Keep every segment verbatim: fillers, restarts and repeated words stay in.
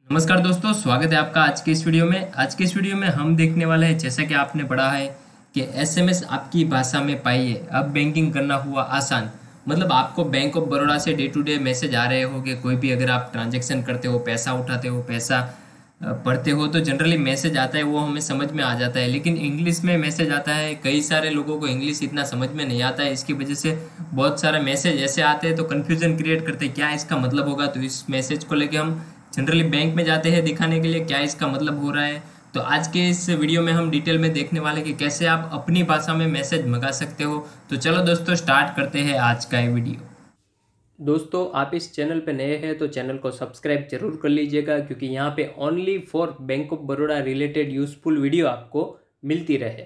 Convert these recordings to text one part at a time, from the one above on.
नमस्कार दोस्तों, स्वागत है आपका आज के इस वीडियो में। आज के इस वीडियो में हम देखने वाले हैं, जैसा कि आपने पढ़ा है कि एसएमएस आपकी भाषा में पाइए, अब बैंकिंग करना हुआ आसान। मतलब आपको बैंक ऑफ बड़ौदा से डे टू डे मैसेज आ रहे हो कि कोई भी अगर आप ट्रांजैक्शन करते हो, पैसा उठाते हो, पैसा अ, पढ़ते हो, तो जनरली मैसेज आता है, वो हमें समझ में आ जाता है। लेकिन इंग्लिश में मैसेज आता है, कई सारे लोगों को इंग्लिश इतना समझ में नहीं आता है। इसकी वजह से बहुत सारे मैसेज ऐसे आते हैं तो कन्फ्यूजन क्रिएट करते हैं, क्या इसका मतलब होगा। तो इस मैसेज को लेके हम जनरली बैंक में जाते हैं दिखाने के लिए क्या इसका मतलब हो रहा है। तो आज के इस वीडियो में हम डिटेल में देखने वाले कि कैसे आप अपनी भाषा में मैसेज मंगा सकते हो। तो चलो दोस्तों, स्टार्ट करते हैं आज का ये वीडियो। दोस्तों, आप इस चैनल पे नए हैं तो चैनल को सब्सक्राइब जरूर कर लीजिएगा, क्योंकि यहाँ पे only for bank of Baroda related useful video आपको मिलती रहे।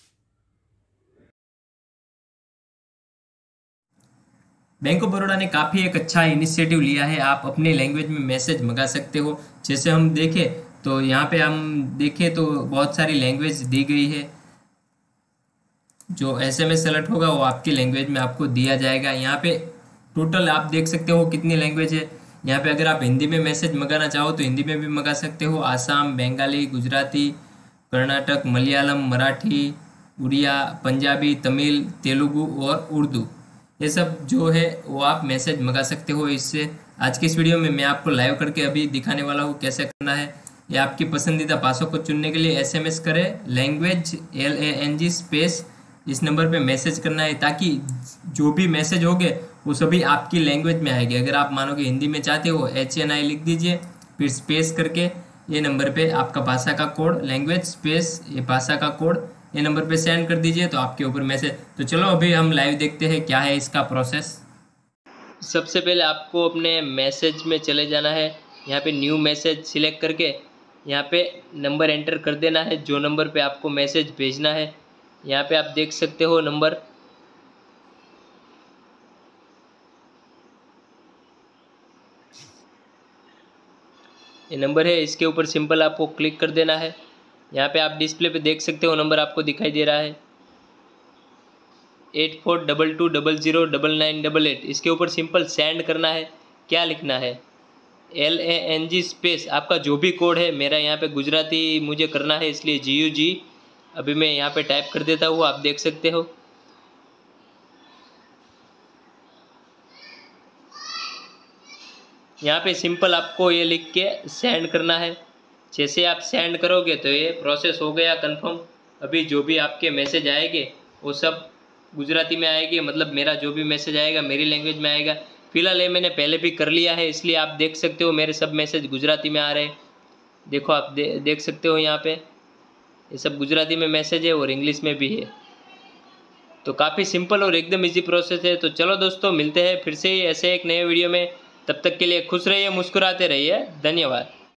बैंक ऑफ बड़ौदा ने काफ़ी एक अच्छा इनिशिएटिव लिया है, आप अपने लैंग्वेज में मैसेज मंगा सकते हो। जैसे हम देखें तो यहाँ पे हम देखें तो बहुत सारी लैंग्वेज दी गई है। जो एसएमएस सेलेक्ट होगा वो आपकी लैंग्वेज में आपको दिया जाएगा। यहाँ पे टोटल आप देख सकते हो कितनी लैंग्वेज है। यहाँ पे अगर आप हिंदी में मैसेज मंगाना चाहो तो हिंदी में भी मंगा सकते हो, आसाम, बंगाली, गुजराती, कर्नाटक, मलयालम, मराठी, उड़िया, पंजाबी, तमिल, तेलुगु और उर्दू, ये सब जो है वो आप मैसेज मंगा सकते हो इससे। आज की इस वीडियो में मैं आपको लाइव करके अभी दिखाने वाला हूँ कैसे करना है। ये आपकी पसंदीदा भाषा को चुनने के लिए एसएमएस करें, language L A N G space, इस नंबर पे मैसेज करना है, ताकि जो भी मैसेज होंगे वो सभी आपकी लैंग्वेज में आएंगे। अगर आप मानो कि हिंदी में चाहते हो, एच एन आई लिख दीजिए, फिर स्पेस करके ये नंबर पे आपका भाषा का कोड, लैंग्वेज स्पेस ये भाषा का कोड, ये नंबर पे सेंड कर दीजिए तो आपके ऊपर मैसेज। तो चलो अभी हम लाइव देखते हैं क्या है इसका प्रोसेस। सबसे पहले आपको अपने मैसेज में चले जाना है। यहाँ पे न्यू मैसेज सिलेक्ट करके यहाँ पे नंबर एंटर कर देना है, जो नंबर पे आपको मैसेज भेजना है। यहाँ पे आप देख सकते हो नंबर, ये नंबर है, इसके ऊपर सिंपल आपको क्लिक कर देना है। यहाँ पे आप डिस्प्ले पे देख सकते हो नंबर आपको दिखाई दे रहा है eight four double two double zero double nine double eight. इसके ऊपर सिंपल सेंड करना है। क्या लिखना है, L A N G space आपका जो भी कोड है। मेरा यहाँ पे गुजराती मुझे करना है, इसलिए जी यू जी अभी मैं यहाँ पे टाइप कर देता हूँ, आप देख सकते हो। यहाँ पे सिंपल आपको ये लिख के सेंड करना है। जैसे आप सेंड करोगे तो ये प्रोसेस हो गया कंफर्म। अभी जो भी आपके मैसेज आएंगे वो सब गुजराती में आएंगे, मतलब मेरा जो भी मैसेज आएगा मेरी लैंग्वेज में आएगा। फिलहाल ये मैंने पहले भी कर लिया है, इसलिए आप देख सकते हो मेरे सब मैसेज गुजराती में आ रहे हैं। देखो आप दे, देख सकते हो यहाँ पे ये सब गुजराती में मैसेज है और इंग्लिश में भी है। तो काफ़ी सिंपल और एकदम इजी प्रोसेस है। तो चलो दोस्तों, मिलते हैं फिर से ही ऐसे एक नए वीडियो में। तब तक के लिए खुश रहिए, मुस्कुराते रहिए। धन्यवाद।